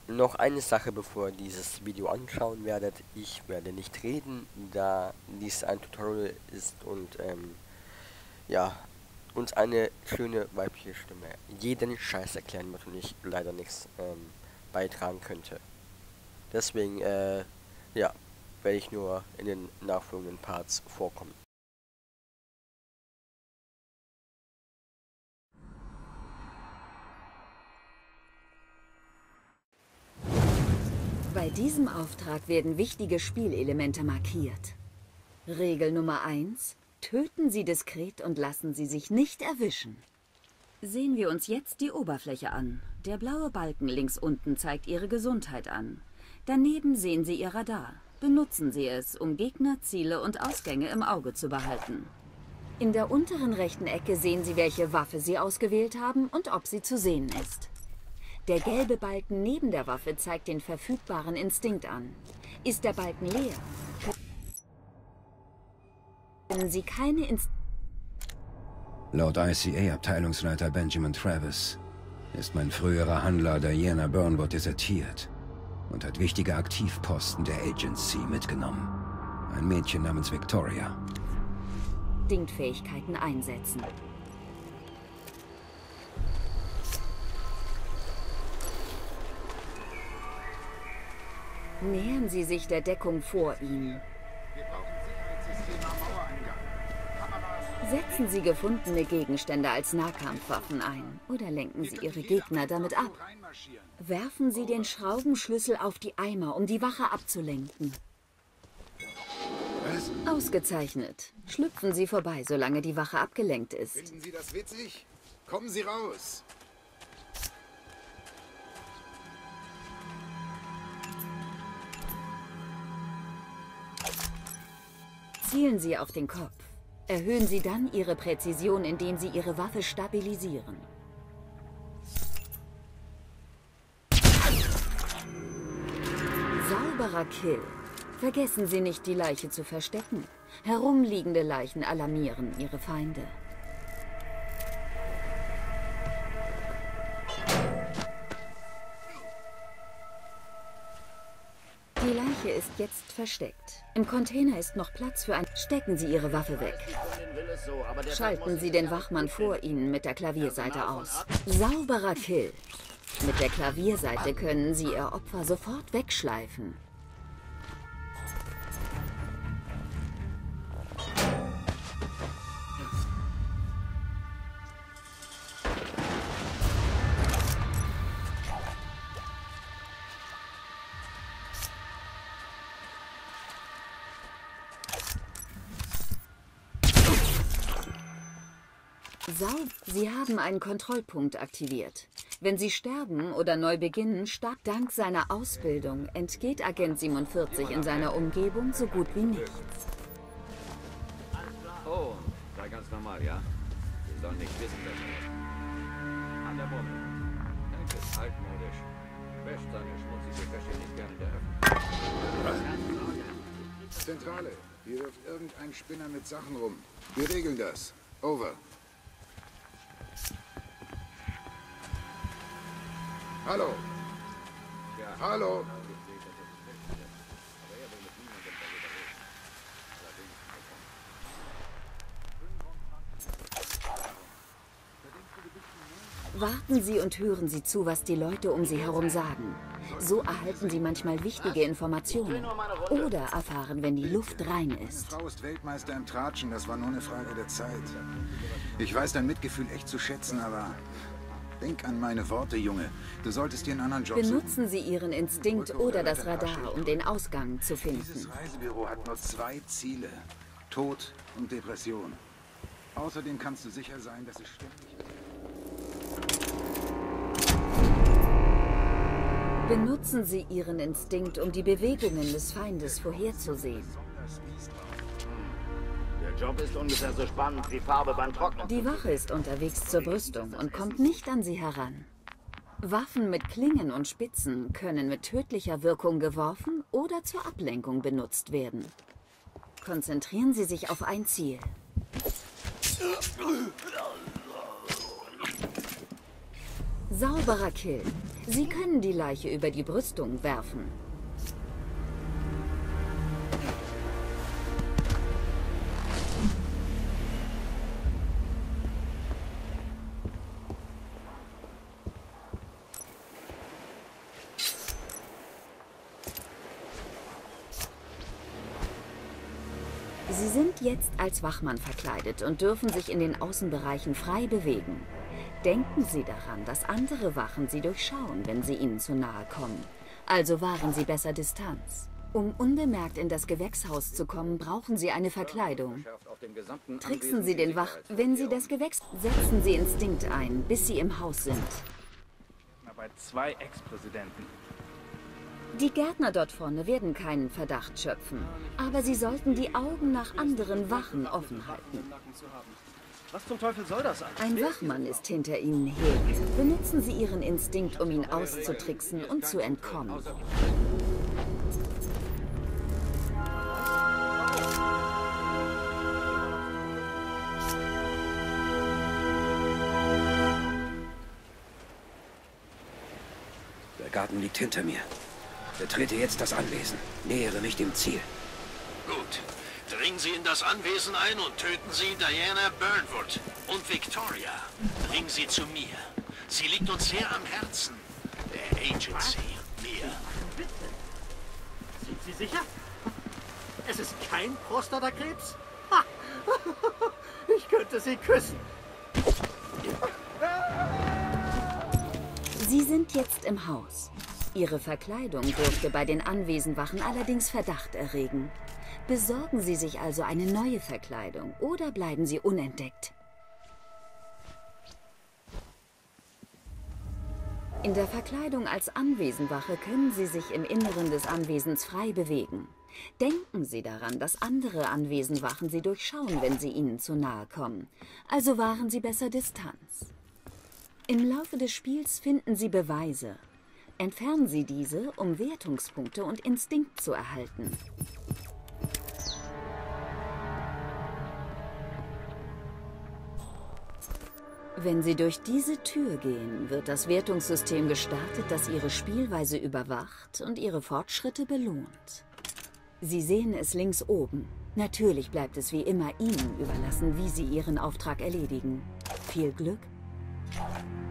Noch eine Sache, bevor ihr dieses Video anschauen werdet. Ich werde nicht reden, da dies ein Tutorial ist und ja, uns eine schöne weibliche Stimme jeden Scheiß erklären wird und ich leider nichts beitragen könnte. Deswegen, ja, werde ich nur in den nachfolgenden Parts vorkommen. Bei diesem Auftrag werden wichtige Spielelemente markiert. Regel Nummer 1: Töten Sie diskret und lassen Sie sich nicht erwischen. Sehen wir uns jetzt die Oberfläche an. Der blaue Balken links unten zeigt Ihre Gesundheit an. Daneben sehen Sie Ihr Radar. Benutzen Sie es, um Gegner, Ziele und Ausgänge im Auge zu behalten. In der unteren rechten Ecke sehen Sie, welche Waffe Sie ausgewählt haben und ob sie zu sehen ist. Der gelbe Balken neben der Waffe zeigt den verfügbaren Instinkt an. Ist der Balken leer, können Sie keine Laut ICA-Abteilungsleiter Benjamin Travis ist mein früherer Handler Diana Burnwood desertiert und hat wichtige Aktivposten der Agency mitgenommen. Ein Mädchen namens Victoria. Instinktfähigkeiten einsetzen. Nähern Sie sich der Deckung vor ihm. Setzen Sie gefundene Gegenstände als Nahkampfwaffen ein oder lenken Sie Ihre Gegner damit ab. Werfen Sie den Schraubenschlüssel auf die Eimer, um die Wache abzulenken. Was? Ausgezeichnet. Schlüpfen Sie vorbei, solange die Wache abgelenkt ist. Finden Sie das witzig? Kommen Sie raus! Zielen Sie auf den Kopf. Erhöhen Sie dann Ihre Präzision, indem Sie Ihre Waffe stabilisieren. Sauberer Kill. Vergessen Sie nicht, die Leiche zu verstecken. Herumliegende Leichen alarmieren Ihre Feinde. Die Leiche ist jetzt versteckt. Im Container ist noch Platz für ein... Stecken Sie Ihre Waffe weg. Schalten Sie den Wachmann vor Ihnen mit der Klavierseite aus. Sauberer Kill. Mit der Klavierseite können Sie Ihr Opfer sofort wegschleifen. Sie haben einen Kontrollpunkt aktiviert. Wenn Sie sterben oder neu beginnen, dank seiner Ausbildung entgeht Agent 47 in seiner Umgebung so gut wie nichts. Oh, sei ganz normal, ja? Sie sollen nicht wissen, dass er an der Mummel. Hank ist altmodisch. Wäscht seine schmutzige Wäsche nicht gerne in der Öffentlichkeit. Zentrale, hier wirft irgendein Spinner mit Sachen rum. Wir regeln das. Over. Hallo. Ja. Hallo. Warten Sie und hören Sie zu, was die Leute um Sie herum sagen. So erhalten Sie manchmal wichtige Informationen oder erfahren, wenn die Luft rein ist. Frau ist Weltmeister im Tratschen, das war nur eine Frage der Zeit. Ich weiß dein Mitgefühl echt zu schätzen, aber denk an meine Worte, Junge. Du solltest dir einen anderen Job suchen. Benutzen Sie Ihren Instinkt oder das Radar, um den Ausgang zu finden. Dieses Reisebüro hat nur 2 Ziele. Tod und Depression. Außerdem kannst du sicher sein, dass es ständig... Benutzen Sie Ihren Instinkt, um die Bewegungen des Feindes vorherzusehen. Der Job ist ungefähr so spannend wie Farbe beim Trocknen. Die Wache ist unterwegs zur Brüstung und kommt nicht an sie heran. Waffen mit Klingen und Spitzen können mit tödlicher Wirkung geworfen oder zur Ablenkung benutzt werden. Konzentrieren Sie sich auf ein Ziel. Sauberer Kill. Sie können die Leiche über die Brüstung werfen. Sie sind jetzt als Wachmann verkleidet und dürfen sich in den Außenbereichen frei bewegen. Denken Sie daran, dass andere Wachen Sie durchschauen, wenn Sie ihnen zu nahe kommen. Also wahren Sie besser Distanz. Um unbemerkt in das Gewächshaus zu kommen, brauchen Sie eine Verkleidung. Tricksen Sie den Wenn Sie das Gewächs... Setzen Sie Instinkt ein, bis Sie im Haus sind. Bei 2 Ex-Präsidenten. Die Gärtner dort vorne werden keinen Verdacht schöpfen. Aber Sie sollten die Augen nach anderen Wachen offen halten. Was zum Teufel soll das eigentlich? Ein Wachmann ist hinter Ihnen her. Benutzen Sie Ihren Instinkt, um ihn auszutricksen und zu entkommen. Der Garten liegt hinter mir. Betrete jetzt das Anwesen. Nähere mich dem Ziel. Gut. Dringen Sie in das Anwesen ein und töten Sie Diana Burnwood und Victoria. Bringen Sie zu mir. Sie liegt uns sehr am Herzen. Der Agency. Mir. Sind Sie sicher? Es ist kein Prostatakrebs? Ha! Ich könnte Sie küssen. Sie sind jetzt im Haus. Ihre Verkleidung dürfte bei den Anwesenwachen allerdings Verdacht erregen. Besorgen Sie sich also eine neue Verkleidung oder bleiben Sie unentdeckt. In der Verkleidung als Anwesenwache können Sie sich im Inneren des Anwesens frei bewegen. Denken Sie daran, dass andere Anwesenwachen Sie durchschauen, wenn Sie ihnen zu nahe kommen. Also wahren Sie besser Distanz. Im Laufe des Spiels finden Sie Beweise. Entfernen Sie diese, um Wertungspunkte und Instinkt zu erhalten. Wenn Sie durch diese Tür gehen, wird das Wertungssystem gestartet, das Ihre Spielweise überwacht und Ihre Fortschritte belohnt. Sie sehen es links oben. Natürlich bleibt es wie immer Ihnen überlassen, wie Sie Ihren Auftrag erledigen. Viel Glück!